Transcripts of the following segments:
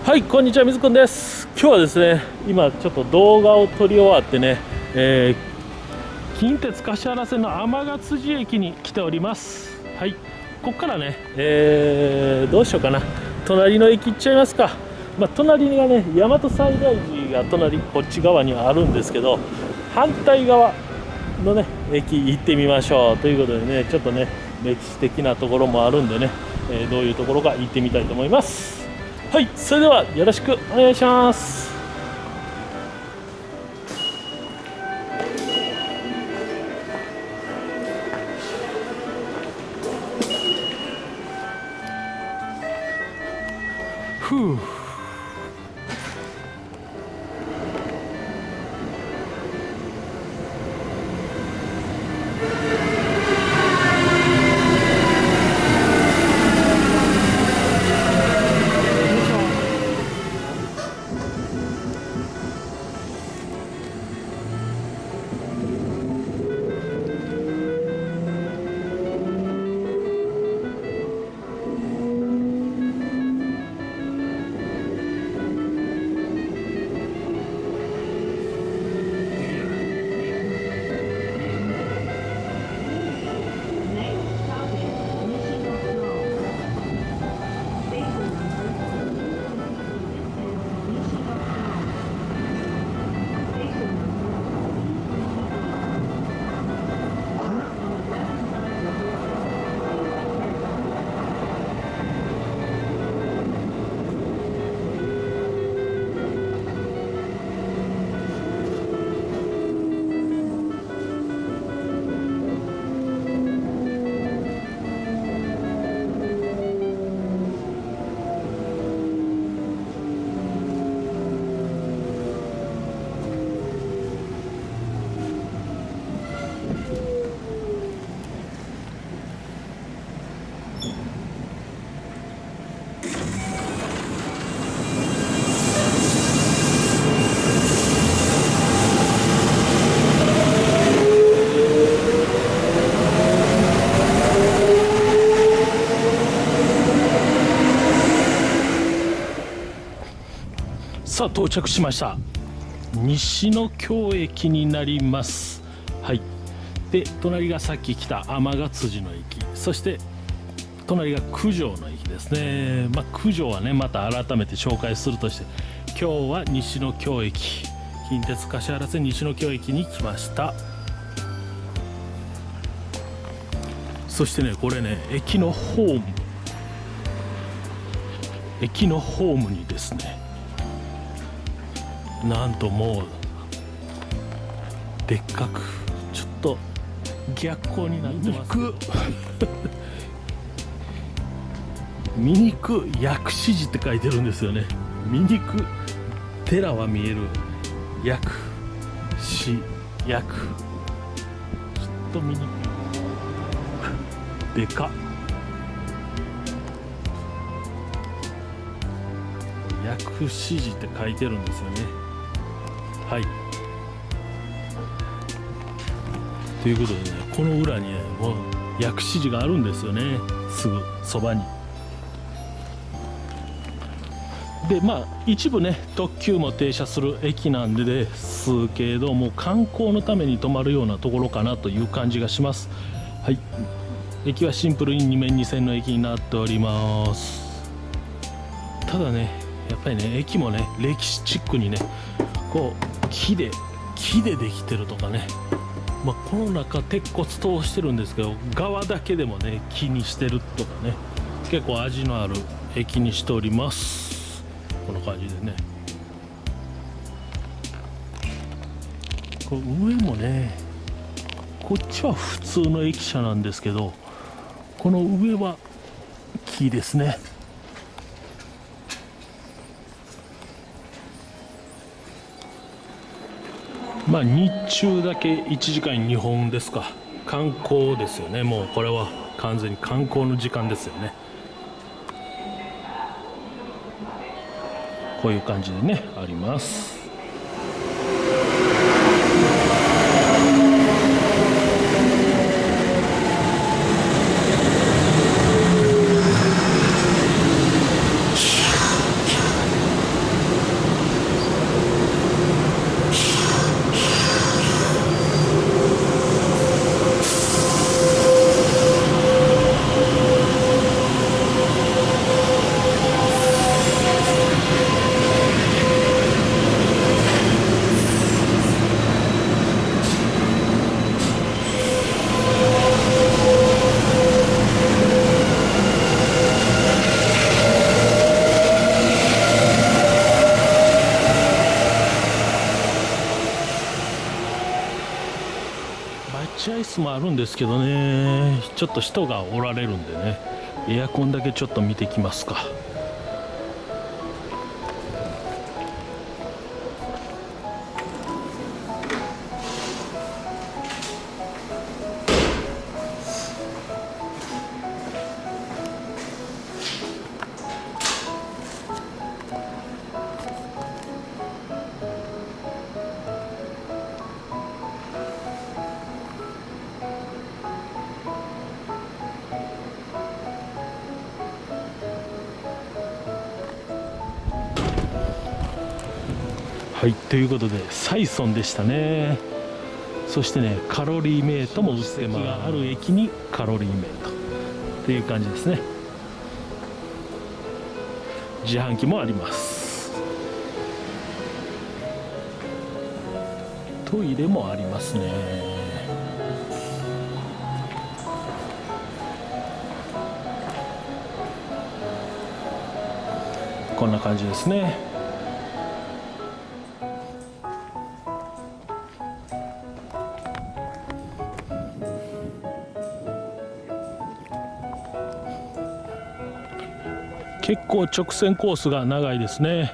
はい、こんにちは、みずくんです。今日はですね、今ちょっと動画を撮り終わってね、近鉄橿原線の天勝寺駅に来ております。はい、ここからね、どうしようかな、隣の駅行っちゃいますか。隣がね、大和西大寺が隣、こっち側にはあるんですけど、反対側のね、駅行ってみましょうということでね、ちょっとね、歴史的なところもあるんでね、どういうところか行ってみたいと思います。はい、それではよろしくお願いします。ふう。さあ到着しました。西野京駅になります。はい。で隣がさっき来た天勝寺の駅、そして隣が九条の駅ですね。九条はねまた改めて紹介するとして、今日は西野京駅、近鉄橿原線西野京駅に来ました。そしてねこれね駅のホームにですね、なんともうでっかくちょっと逆光になってますけど醜薬師寺って書いてるんですよね。醜寺は見える、薬師薬、ちょっと見にくい、でかっ、薬師寺って書いてるんですよね。はい、ということでね、この裏にねもう薬師寺があるんですよね、すぐそばに。で一部ね特急も停車する駅なんですけども、観光のために止まるようなところかなという感じがします。はい、駅はシンプルに2面2線の駅になっております。ただねやっぱりね駅もね歴史チックにねこう木でできてるとかね、この中鉄骨通してるんですけど、側だけでもね木にしてるとかね、結構味のある駅にしております。この感じでね、これ上もね、こっちは普通の駅舎なんですけど、この上は木ですね。日中だけ1時間2本ですか。観光ですよね。もうこれは完全に観光の時間ですよね。こういう感じでねあります。 スもあるんですけどね、ちょっと人がおられるんでね、エアコンだけちょっと見てきますか。はい、ということでサイソンでしたね。そしてね、カロリーメイトも売ってます。がある駅にカロリーメイトっていう感じですね。自販機もあります。トイレもありますね。こんな感じですね。結構直線コースが長いですね。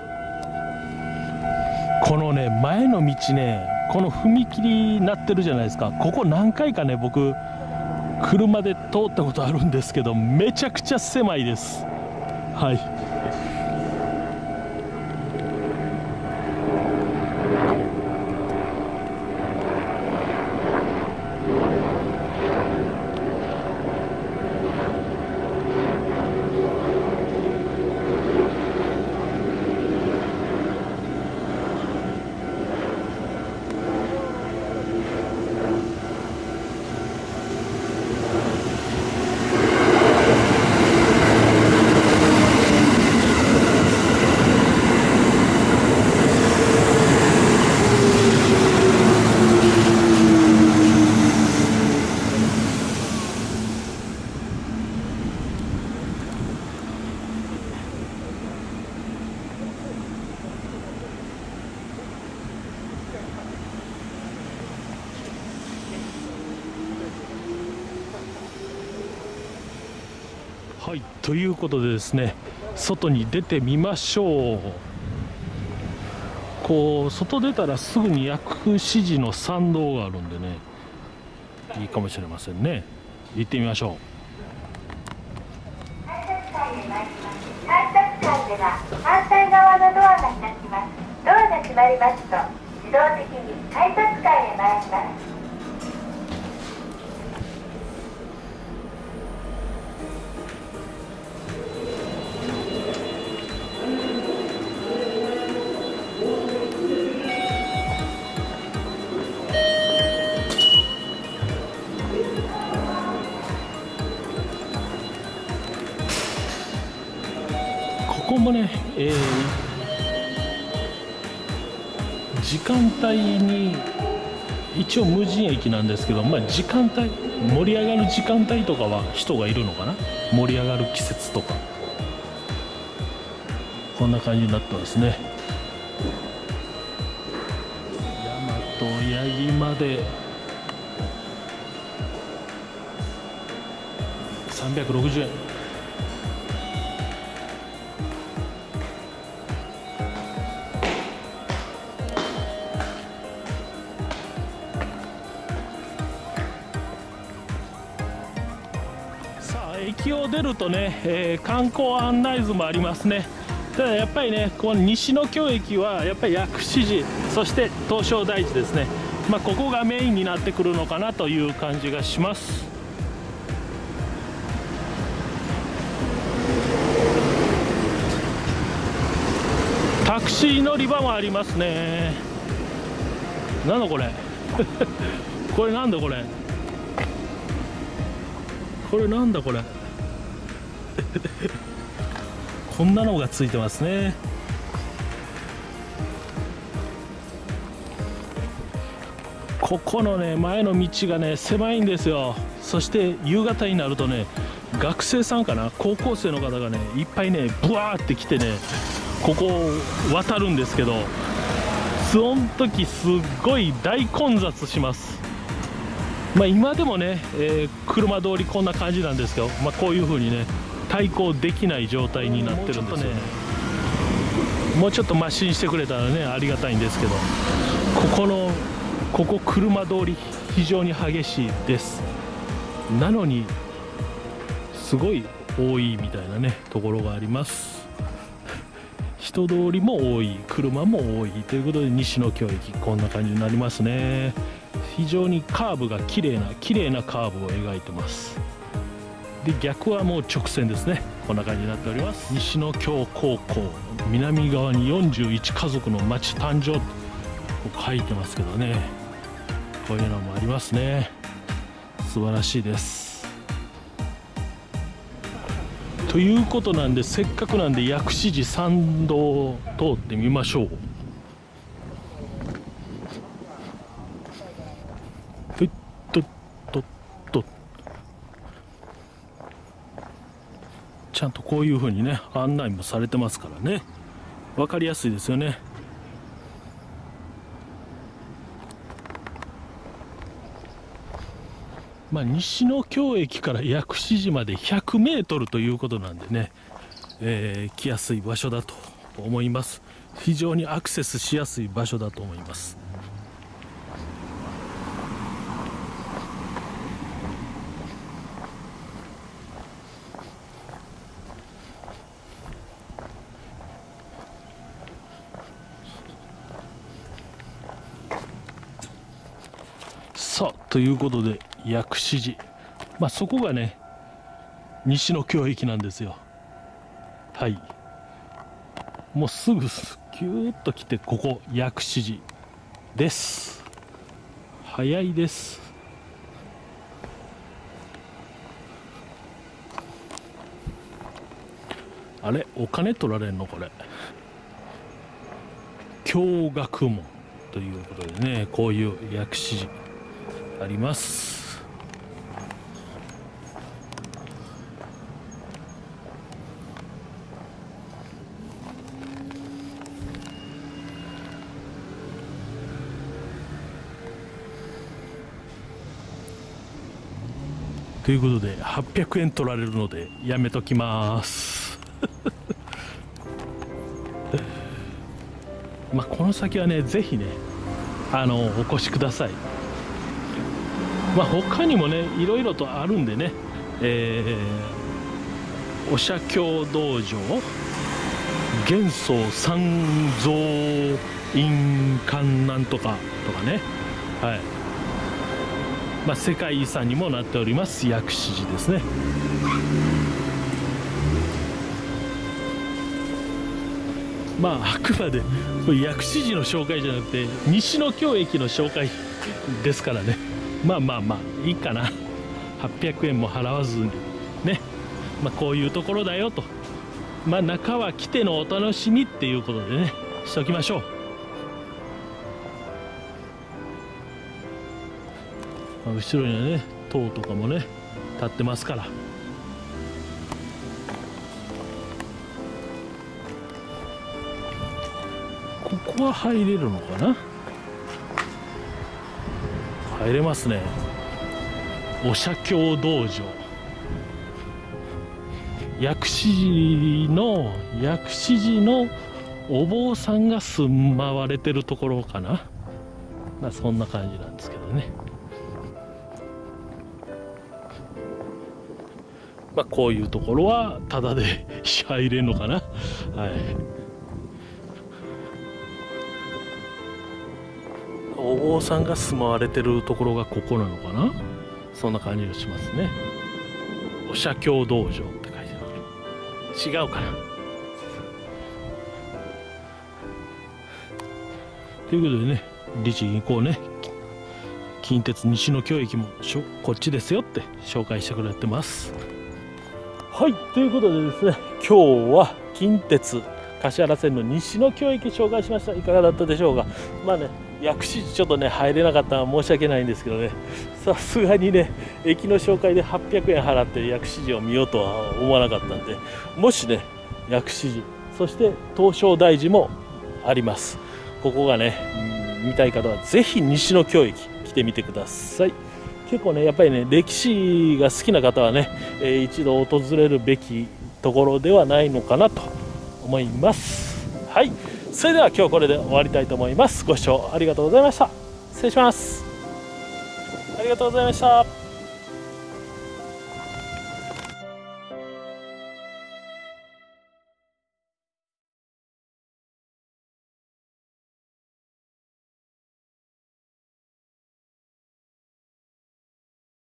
このね、前の道ね、この踏切になってるじゃないですか。ここ何回かね、僕車で通ったことあるんですけど、めちゃくちゃ狭いです。はい。はい、ということでですね、外に出てみましょう。こう外出たらすぐに薬師寺の参道があるんでね、いいかもしれませんね。行ってみましょう。 改札階では反対側のドアが開きます。ドアが閉まりますと自動的に改札階へ参ります。 ここもね、時間帯に一応無人駅なんですけど、時間帯、盛り上がる時間帯とかは人がいるのかな。盛り上がる季節とかこんな感じになってますね。大和八木まで360円。駅を出るとね、観光案内図もありますね。ただやっぱりね、この西の京駅はやっぱり薬師寺、そして東照大寺ですね。ここがメインになってくるのかなという感じがします。タクシー乗り場もありますね。なんだこれこれなんだこれこれなんだこれこんなのがついてますね。ここのね、前の道がね狭いんですよ。そして夕方になるとね、学生さんかな、高校生の方がねいっぱいねブワーって来てね、ここを渡るんですけど、その時すっごい大混雑します。 今でもね、車通りこんな感じなんですけど、こういう風にね対抗できない状態になってるんですよね。もうちょっとマシにしてくれたらねありがたいんですけど、ここ車通り非常に激しいです。なのにすごい多いみたいなねところがあります。人通りも多い、車も多いということで、西野京駅こんな感じになりますね。非常にカーブが綺麗なカーブを描いてます。で逆はもう直線ですね。こんな感じになっております。西野京高校南側に41家族の町誕生と書いてますけどね、こういうのもありますね。素晴らしいです。ということなんで、せっかくなんで薬師寺参道を通ってみましょう。ちゃんとこういう風にね案内もされてますからね、分かりやすいですよね。西野京駅から薬師寺まで100メートルということなんでね、来やすい場所だと思います。非常にアクセスしやすい場所だと思います。さあということで薬師寺、そこがね西野京駅なんですよ。はい、もうすぐギューッと来て、ここ薬師寺です。早いです。あれお金取られんのこれ。京学門ということでね、こういう薬師寺あります。ということで800円取られるのでやめときますこの先はねぜひねお越しください。他にもねいろいろとあるんでね、お写経道場、元宗三蔵院館なんとかとかね、はい、世界遺産にもなっております薬師寺ですね。あくまで薬師寺の紹介じゃなくて西野京駅の紹介ですからね、いいかな。800円も払わずにね、こういうところだよと、中は来てのお楽しみっていうことでねしときましょう。後ろにはね塔とかもね立ってますから、ここは入れるのかな。入れますね。お写経道場、薬師寺のお坊さんが住まわれてるところかな。そんな感じなんですけどね。こういうところはタダで入れるのかな。はい、お坊さんが住まわれてるところがここなのかな。そんな感じがしますね。お写経道場って書いてある。違うかな。ということでね、律儀にこうね近鉄西野京駅もこっちですよって紹介してくれてます。はい、ということでですね、今日は近鉄橿原線の西野京駅紹介しました。いかがだったでしょうか。薬師寺ちょっとね入れなかったのは申し訳ないんですけどね、さすがにね駅の紹介で800円払って薬師寺を見ようとは思わなかったんで、もしね薬師寺そして東照大寺もあります。ここがね見たい方はぜひ西野京駅来てみてください。 結構ねやっぱりね歴史が好きな方はね、一度訪れるべきところではないのかなと思います。はい、それでは今日これで終わりたいと思います。ご視聴ありがとうございました。失礼します。ありがとうございました。